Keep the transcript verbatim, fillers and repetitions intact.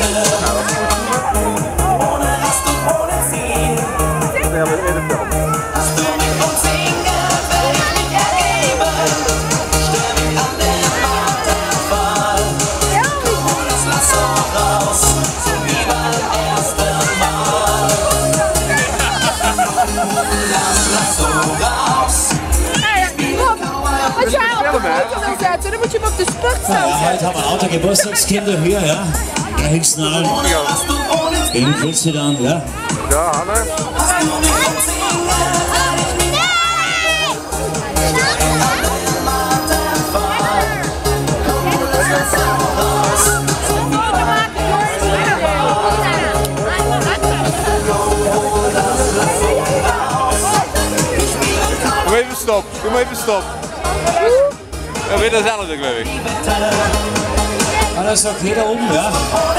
Dan moet je hem op de sport staan. Ja, heute haben wir auch der Geburtstagskinder hier, ja. Der Hexenalm. In Kürze dann, ja. Ja, Hanne. Doe even stop, doe even stop. Ja, weer dezelfde, geloof ik. Alles okay da oben, ja?